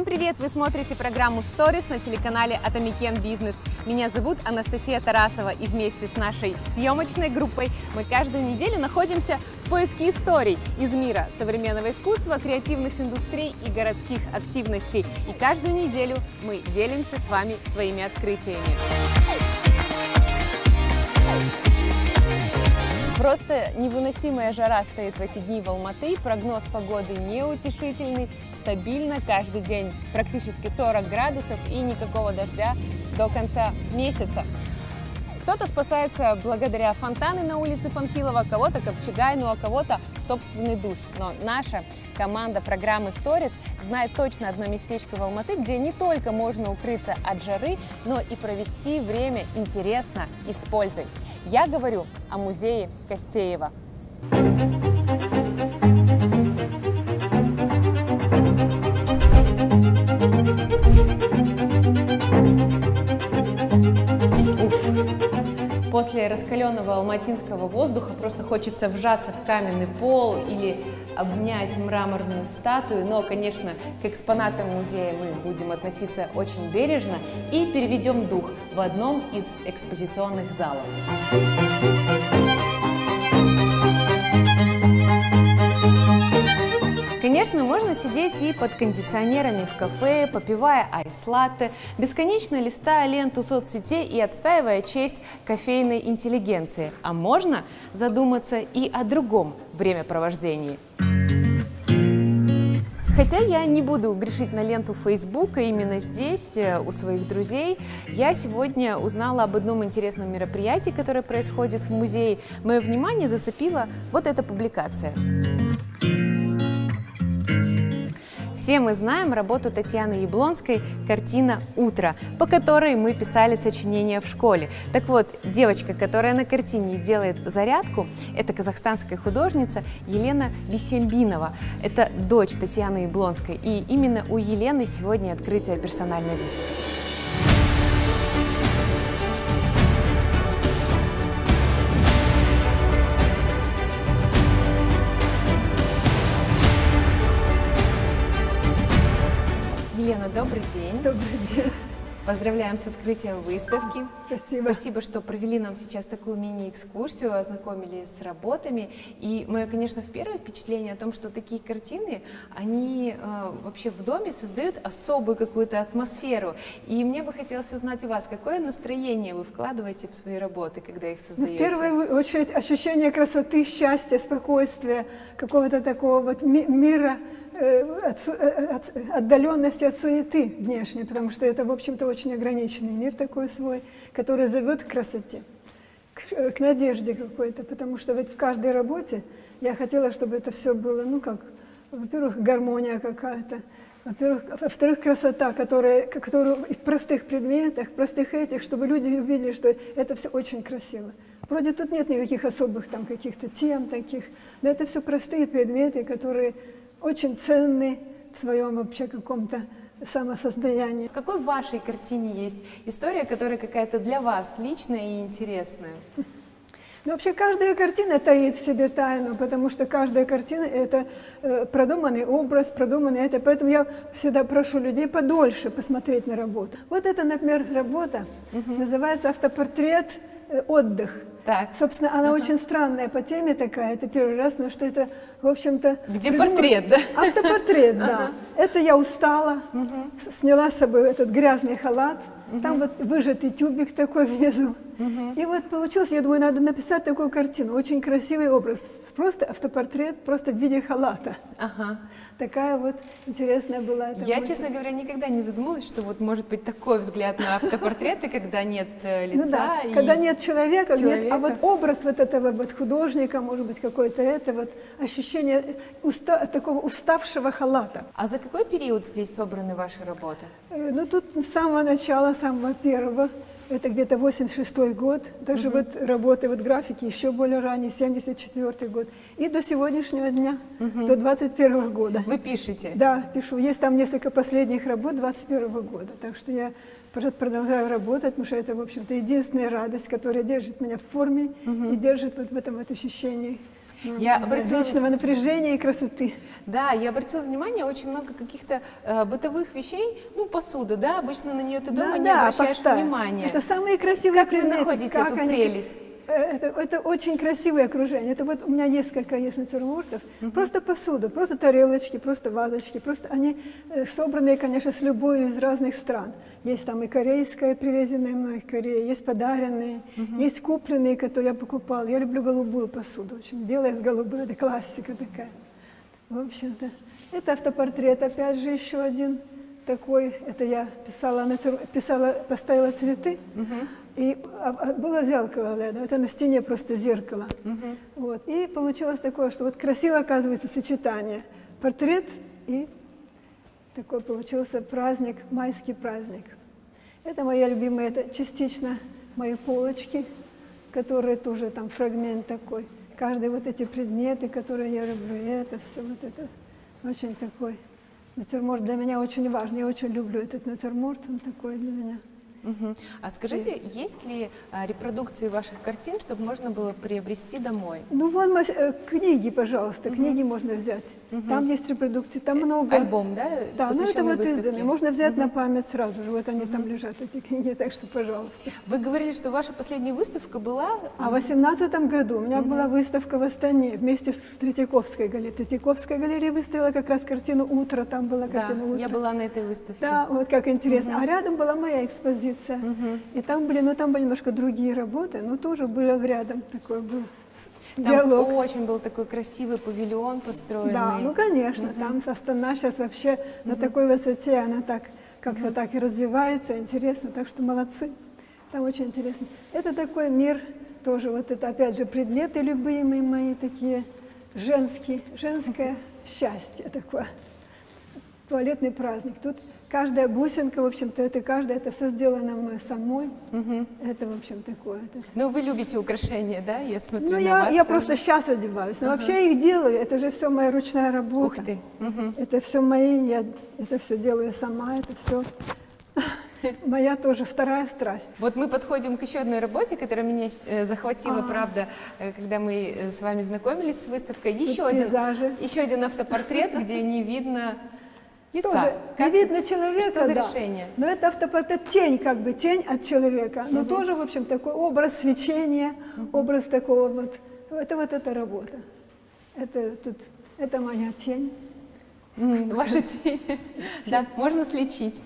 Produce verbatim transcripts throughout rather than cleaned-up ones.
Всем привет! Вы смотрите программу Stories на телеканале Atomican Business. Меня зовут Анастасия Тарасова, и вместе с нашей съемочной группой мы каждую неделю находимся в поиске историй из мира современного искусства, креативных индустрий и городских активностей. И каждую неделю мы делимся с вами своими открытиями. Просто невыносимая жара стоит в эти дни в Алматы, прогноз погоды неутешительный, стабильно каждый день практически сорок градусов и никакого дождя до конца месяца. Кто-то спасается благодаря фонтану на улице Панфилова, кого-то Копчегай, ну а кого-то собственный душ. Но наша команда программы Stories знает точно одно местечко в Алматы, где не только можно укрыться от жары, но и провести время интересно и с пользой. Я говорю о музее Костеева. Уф. После раскаленного алматинского воздуха просто хочется вжаться в каменный пол или обнять мраморную статую, но, конечно, к экспонатам музея мы будем относиться очень бережно и переведем дух в одном из экспозиционных залов. Конечно, можно сидеть и под кондиционерами в кафе, попивая айс-латте, бесконечно листая ленту соцсетей и отстаивая честь кофейной интеллигенции. А можно задуматься и о другом времяпровождении. Хотя я не буду грешить на ленту Фейсбука именно здесь, у своих друзей, я сегодня узнала об одном интересном мероприятии, которое происходит в музее. Мое внимание зацепила вот эта публикация. Все мы знаем работу Татьяны Яблонской «Картина «Утро», по которой мы писали сочинения в школе. Так вот, девочка, которая на картине делает зарядку, это казахстанская художница Елена Бисембинова. Это дочь Татьяны Яблонской, и именно у Елены сегодня открытие персональной выставки. Елена, добрый день. Добрый день. Поздравляем с открытием выставки. Спасибо. Спасибо, что провели нам сейчас такую мини-экскурсию, ознакомили с работами. И мое, конечно, первое впечатление о том, что такие картины, они э, вообще в доме создают особую какую-то атмосферу. И мне бы хотелось узнать у вас, какое настроение вы вкладываете в свои работы, когда их создаете? В первую очередь ощущение красоты, счастья, спокойствия, какого-то такого вот ми мира, От, от, отдаленности от суеты внешней, потому что это, в общем-то, очень ограниченный мир такой свой, который зовет к красоте, к, к надежде какой-то, потому что ведь в каждой работе я хотела, чтобы это все было, ну как, во-первых, гармония какая-то, во-первых, во-вторых, красота, которая, которую в простых предметах, в простых этих, чтобы люди увидели, что это все очень красиво. Вроде тут нет никаких особых там каких-то тем таких, но это все простые предметы, которые очень ценный в своем вообще каком-то самосоздаянии. В какой вашей картине есть история, которая какая-то для вас личная и интересная? Ну, вообще каждая картина таит в себе тайну, потому что каждая картина – это э, продуманный образ, продуманный это. Поэтому я всегда прошу людей подольше посмотреть на работу. Вот это, например, работа, угу. называется «Автопортрет. Отдых». Так. Собственно, она uh-huh. очень странная по теме такая, это первый раз, но что это, в общем-то... Где придумала... портрет, да? Автопортрет, да. Uh-huh. Это я устала, uh-huh. сняла с собой этот грязный халат, uh-huh. там вот выжатый тюбик такой внизу. Uh-huh. И вот получилось, я думаю, надо написать такую картину, очень красивый образ, просто автопортрет, просто в виде халата. Uh-huh. Такая вот интересная была. Я, мысль. честно говоря, никогда не задумывалась, что вот может быть такой взгляд на автопортреты, когда нет лица. Ну да, и... когда нет человека, человека. Нет, а вот образ вот этого вот художника, может быть, какое-то это вот ощущение уста, такого уставшего халата. А за какой период здесь собраны ваши работы? Ну тут с самого начала, самого первого. Это где-то восемьдесят шестой год, даже uh-huh. вот работы, вот графики еще более ранее, семьдесят четвёртый год. И до сегодняшнего дня, uh-huh. до двадцать первого года. Вы пишете? Да, пишу. Есть там несколько последних работ двадцать первого года. Так что я продолжаю работать, потому что это, в общем-то, единственная радость, которая держит меня в форме uh-huh. и держит вот в этом вот ощущении Я обратила... Вечного напряжения и красоты. Да, я обратила внимание, очень много каких-то э, бытовых вещей, ну, посуда, да, обычно на нее ты дома да, не да, обращаешь поставь. внимания. Это самые красивые Как предметы. вы находите как эту они... прелесть? Это, это очень красивое окружение. Это вот у меня несколько есть натюрмортов. Uh-huh. Просто посуда, просто тарелочки, просто вазочки. Просто они э, собранные, конечно, с любовью из разных стран. Есть там и корейская, привезенная мной из Кореи, есть подаренные, uh-huh. есть купленные, которые я покупала. Я люблю голубую посуду очень. Белая с голубой, это классика такая. В общем-то, это автопортрет, опять же, еще один такой. Это я писала, натюр... писала поставила цветы. Uh-huh. И было зеркало, да, это на стене просто зеркало. Uh-huh. Вот. И получилось такое, что вот красиво оказывается сочетание. Портрет и такой получился праздник, майский праздник. Это моя любимая, это частично мои полочки, которые тоже там фрагмент такой. Каждый вот эти предметы, которые я люблю, это все вот это очень такой. Натюрморт для меня очень важный, я очень люблю этот натюрморт, он такой для меня. Угу. А скажите, и... есть ли а, репродукции ваших картин, чтобы можно было приобрести домой? Ну, вон э, книги, пожалуйста, угу. книги можно взять. Угу. Там есть репродукции, там много. Альбом, да? Да, ну это вот выставке? изданные. Можно взять угу. на память сразу же. Вот они угу. там лежат, эти книги, так что, пожалуйста. Вы говорили, что ваша последняя выставка была... А в восемнадцатом году у меня угу. была выставка в Астане вместе с Третьяковской галереей. Третьяковская галерея выставила как раз картину «Утро», там была картина да, «Утро». я была на этой выставке. Да, вот как интересно. Угу. А рядом была моя экспозиция. Uh-huh. И там были, ну там были немножко другие работы, но тоже было рядом такой был там диалог. Очень был такой красивый павильон построенный. Да, ну конечно, uh-huh. там Астана сейчас вообще uh-huh. на такой высоте, она так как-то uh-huh. так и развивается, интересно, так что молодцы, там очень интересно. Это такой мир, тоже вот это опять же предметы любимые мои такие, женские, женское счастье такое. Туалетный праздник. Тут каждая бусинка, в общем-то, это каждая, это все сделано мной самой. Угу. Это, в общем, такое. Это... Ну, вы любите украшения, да? Я смотрю ну, на я, вас. я тоже. просто сейчас одеваюсь. Но угу. вообще я их делаю. Это же все моя ручная работа. Ух ты. Угу. Это все мои, я это все делаю сама, это все моя тоже вторая страсть. Вот мы подходим к еще одной работе, которая меня захватила, а-а-а. правда, когда мы с вами знакомились с выставкой. Еще один, еще один автопортрет, где не видно лица. Тоже, как... Не видно человека, Что за да. решение? Но это автопортрет, тень, как бы, тень от человека. Но угу. тоже, в общем, такой образ свечения, угу. образ такого вот. Это вот эта работа. Это, тут, это моя тень. Mm, ваша тень. Да, можно слечить.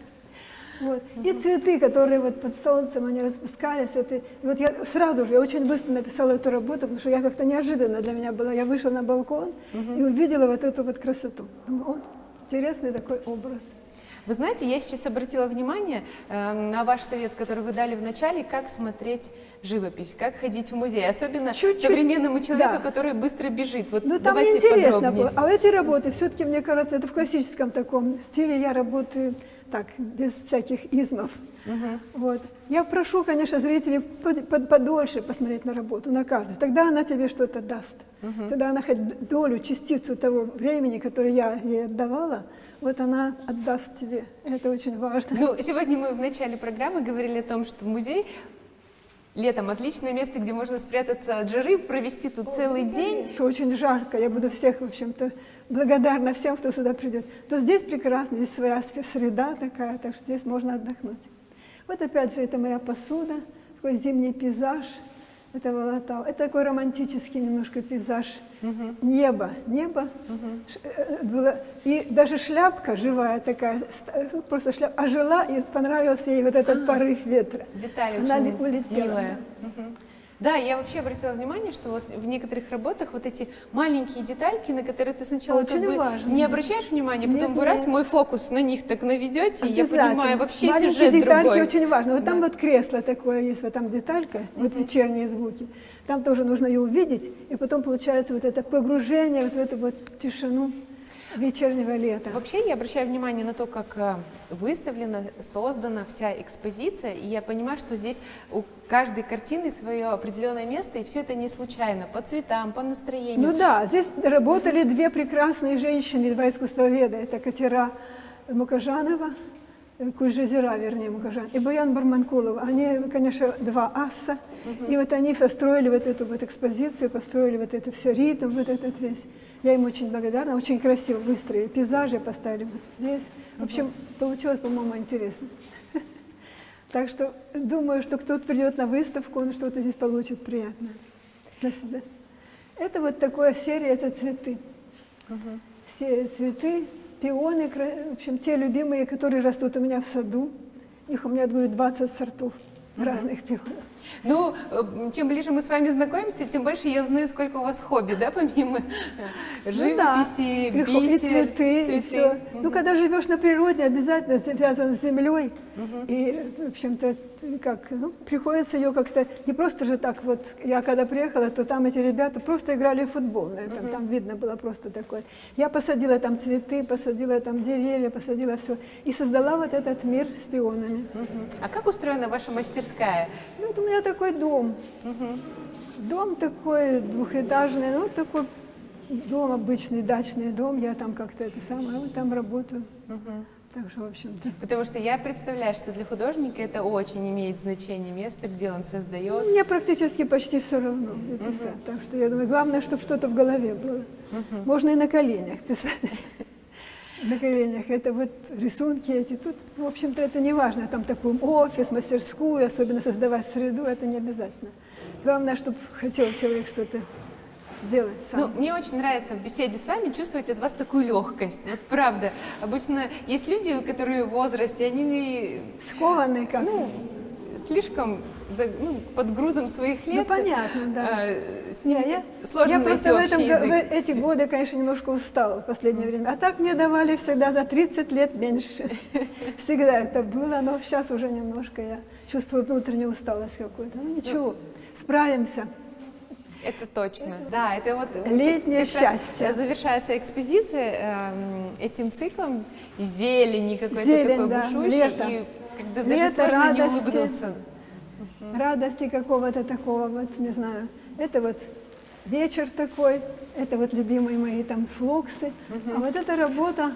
Вот. И цветы, которые вот под солнцем, они распускались. Это... И вот я сразу же, я очень быстро написала эту работу, потому что я как-то неожиданно для меня была. Я вышла на балкон угу. и увидела вот эту вот красоту. Вот. Интересный такой образ. Вы знаете, я сейчас обратила внимание э, на ваш совет, который вы дали в начале, как смотреть живопись, как ходить в музей, особенно Чуть-чуть, современному человеку, да. который быстро бежит. Вот ну, там давайте интересно подробнее. было. А эти работы, все-таки, мне кажется, это в классическом таком стиле, я работаю так, без всяких измов. Угу. Вот. Я прошу, конечно, зрителей под, под, подольше посмотреть на работу, на каждую. Тогда она тебе что-то даст. Угу. Тогда она хоть долю, частицу того времени, которое я ей отдавала, вот она отдаст тебе. Это очень важно. Ну, сегодня мы в начале программы говорили о том, что музей летом отличное место, где можно спрятаться от жары, провести тут целый день. Очень жарко. Я буду всех, в общем-то, благодарна всем, кто сюда придет. То здесь прекрасно, здесь своя среда такая, так что здесь можно отдохнуть. Вот опять же, это моя посуда, такой зимний пейзаж. Это Волотау. Это такой романтический немножко пейзаж. Uh-huh. Небо, небо. Uh-huh. Было. И даже шляпка живая такая, просто шляпка, ожила, и понравился ей вот этот uh-huh. порыв ветра. Деталь Она очень улетела. Милая. Uh-huh. Да, я вообще обратила внимание, что в некоторых работах вот эти маленькие детальки, на которые ты сначала очень как бы важно. не обращаешь внимания, потом нет, вы раз нет. мой фокус на них так наведете, и я понимаю, вообще маленькие сюжет детальки другой. Очень важно. Вот да. там вот кресло такое есть, вот там деталька, uh-huh. вот вечерние звуки. Там тоже нужно ее увидеть, и потом получается вот это погружение вот в эту вот тишину вечернего лета. Вообще я обращаю внимание на то, как выставлена, создана вся экспозиция, и я понимаю, что здесь у каждой картины свое определенное место, и все это не случайно, по цветам, по настроению. Ну да, здесь работали две прекрасные женщины, два искусствоведа, это Катера Мукажанова Кульжезера, вернее, Мукажан, и Баян Барманкулова. Они, конечно, два аса. Uh-huh. И вот они построили вот эту вот экспозицию, построили вот это все, ритм, вот этот весь. Я им очень благодарна, очень красиво выстроили. Пейзажи поставили вот здесь. В общем, uh-huh. получилось, по-моему, интересно. Так что думаю, что кто-то придет на выставку, он что-то здесь получит приятное для себя. Это вот такая серия, это цветы. Uh-huh. Все цветы. Пионы, в общем, те любимые, которые растут у меня в саду. Их у меня, говорю, двадцать сортов uh-huh. разных пионов. Ну, чем ближе мы с вами знакомимся, тем больше я узнаю, сколько у вас хобби, да, помимо живописи, ну, да. бисер, и цветы, цветы. И все. Uh-huh. Ну, когда живешь на природе, обязательно связан с землей. Uh-huh. И, в общем-то, как, ну, приходится ее как-то, не просто же так вот, я когда приехала, то там эти ребята просто играли в футбол, на этом, uh-huh. там видно было просто такое. Я посадила там цветы, посадила там деревья, посадила все, и создала вот этот мир с пионами. Uh-huh. А как устроена ваша мастерская? Ну, вот у меня такой дом, uh-huh. дом такой двухэтажный, ну, такой дом обычный, дачный дом, я там как-то это самое, вот там работаю. Uh-huh. Так что, в общем-то. Потому что я представляю, что для художника это очень имеет значение, место, где он создает. Мне практически почти все равно писать. Uh-huh. Так что я думаю, главное, чтобы что-то в голове было. Uh-huh. Можно и на коленях писать. На коленях. Это вот рисунки эти. Тут, в общем-то, это не важно. Там такой офис, мастерскую, особенно создавать среду, это не обязательно. Главное, чтобы хотел человек что-то сделать сам. Ну, мне очень нравится в беседе с вами чувствовать от вас такую легкость. Вот правда. Обычно есть люди, которые в возрасте, они скованные как ну, слишком за, ну, под грузом своих лет. Ну, понятно, да. А, с ними я, сложно я найти просто общий в, этом, язык. в эти годы, конечно, немножко устала в последнее время. А так мне давали всегда за тридцать лет меньше. Всегда это было, но сейчас уже немножко я чувствую внутреннюю усталость какую-то. Ну ничего, справимся. Это точно. Да, это вот летнее счастье. Завершается экспозиция э, этим циклом зелени какой-то такой да, бушующей, лето. и когда лето, даже сложно радости, не улыбнуться. Радости какого-то такого, вот не знаю. Это вот вечер такой, это вот любимые мои там флоксы. Uh-huh. А вот эта работа,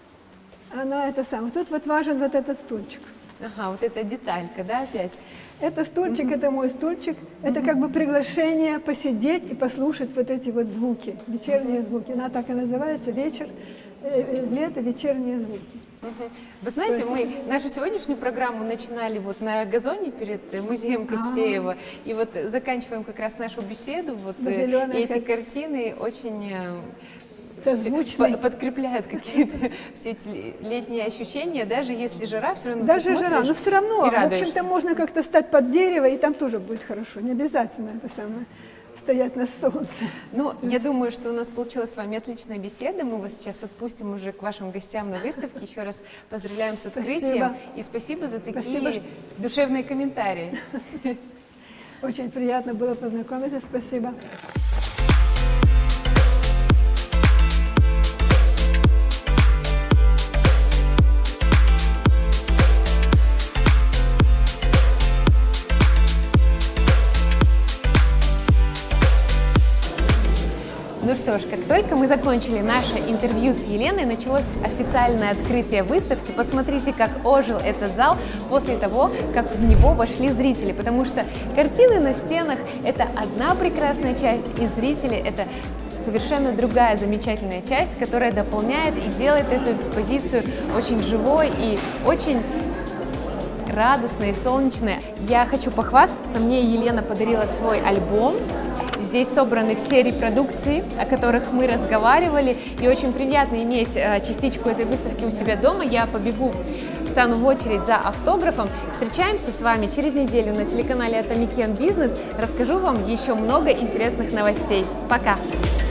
она это самое. Тут вот важен вот этот стульчик. Ага, вот эта деталька, да, опять? Это стульчик, uh-huh. это мой стульчик. Uh-huh. Это как бы приглашение посидеть и послушать вот эти вот звуки, вечерние uh-huh. звуки. Она так и называется, вечер, э, лето, вечерние звуки. Uh-huh. Вы знаете, мы нашу сегодняшнюю программу начинали вот на газоне перед музеем Костеева, А-а-а. и вот заканчиваем как раз нашу беседу. Вот эти как... картины очень созвучные, подкрепляют какие-то все эти летние ощущения, даже если жара, все равно даже жара, но все равно, в общем-то, можно как-то стать под дерево, и там тоже будет хорошо, не обязательно это самое. Стоять на солнце. Ну, я думаю, что у нас получилась с вами отличная беседа. Мы вас сейчас отпустим уже к вашим гостям на выставке. Еще раз поздравляем с открытием. Спасибо. И спасибо за такие спасибо. Душевные комментарии. Очень приятно было познакомиться. Спасибо. Ну что ж, как только мы закончили наше интервью с Еленой, началось официальное открытие выставки. Посмотрите, как ожил этот зал после того, как в него вошли зрители, потому что картины на стенах – это одна прекрасная часть, и зрители – это совершенно другая замечательная часть, которая дополняет и делает эту экспозицию очень живой и очень радостной и солнечной. Я хочу похвастаться, мне Елена подарила свой альбом. Здесь собраны все репродукции, о которых мы разговаривали, и очень приятно иметь частичку этой выставки у себя дома. Я побегу, встану в очередь за автографом. Встречаемся с вами через неделю на телеканале Atomic Business. Расскажу вам еще много интересных новостей. Пока!